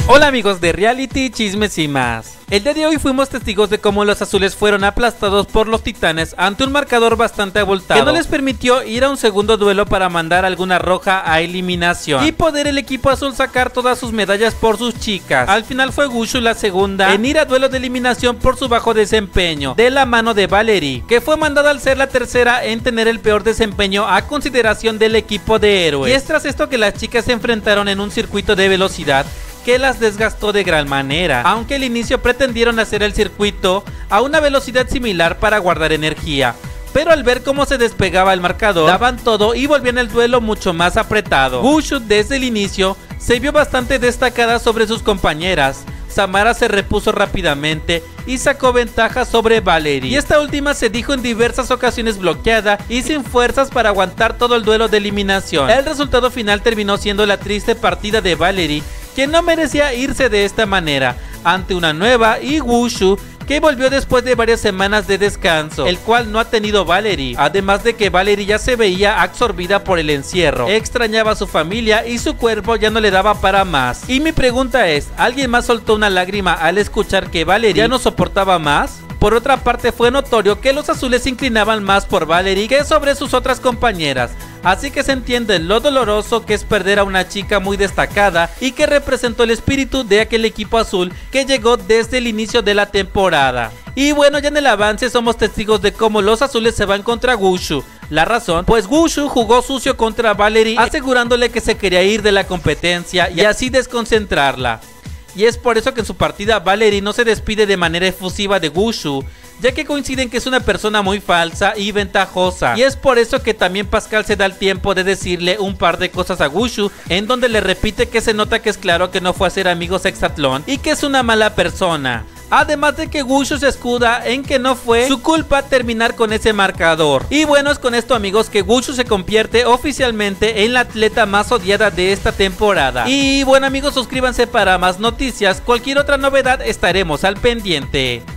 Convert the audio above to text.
Hola amigos de Reality, Chismes y más. El día de hoy fuimos testigos de cómo los azules fueron aplastados por los titanes ante un marcador bastante abultado, que no les permitió ir a un segundo duelo para mandar alguna roja a eliminación y poder el equipo azul sacar todas sus medallas por sus chicas. Al final fue Wushu la segunda en ir a duelo de eliminación por su bajo desempeño, de la mano de Valerie, que fue mandada al ser la tercera en tener el peor desempeño a consideración del equipo de héroes. Y es tras esto que las chicas se enfrentaron en un circuito de velocidad que las desgastó de gran manera, aunque al inicio pretendieron hacer el circuito a una velocidad similar para guardar energía, pero al ver cómo se despegaba el marcador, daban todo y volvían el duelo mucho más apretado. Wushu desde el inicio se vio bastante destacada sobre sus compañeras. Samara se repuso rápidamente y sacó ventaja sobre Valerie, y esta última se dijo en diversas ocasiones bloqueada y sin fuerzas para aguantar todo el duelo de eliminación. El resultado final terminó siendo la triste partida de Valerie, que no merecía irse de esta manera ante una nueva y Wushu, que volvió después de varias semanas de descanso, el cual no ha tenido Valerie, además de que Valerie ya se veía absorbida por el encierro, extrañaba a su familia y su cuerpo ya no le daba para más. Y mi pregunta es, ¿alguien más soltó una lágrima al escuchar que Valerie ya no soportaba más? Por otra parte, fue notorio que los azules se inclinaban más por Valerie que sobre sus otras compañeras, así que se entiende lo doloroso que es perder a una chica muy destacada y que representó el espíritu de aquel equipo azul que llegó desde el inicio de la temporada. Y bueno, ya en el avance somos testigos de cómo los azules se van contra Wushu. La razón, pues Wushu jugó sucio contra Valerie, asegurándole que se quería ir de la competencia y así desconcentrarla. Y es por eso que en su partida Valerie no se despide de manera efusiva de Wushu, ya que coinciden que es una persona muy falsa y ventajosa. Y es por eso que también Pascal se da el tiempo de decirle un par de cosas a Wushu, en donde le repite que se nota que es claro que no fue a ser amigos Hexatlón y que es una mala persona. Además de que Wushu se escuda en que no fue su culpa terminar con ese marcador. Y bueno, es con esto amigos que Wushu se convierte oficialmente en la atleta más odiada de esta temporada. Y bueno amigos, suscríbanse para más noticias, cualquier otra novedad estaremos al pendiente.